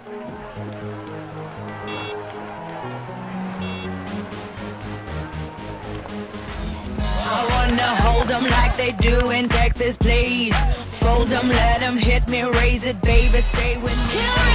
I wanna hold them like they do in Texas, please. Fold them, let them hit me, raise it, baby, stay with me.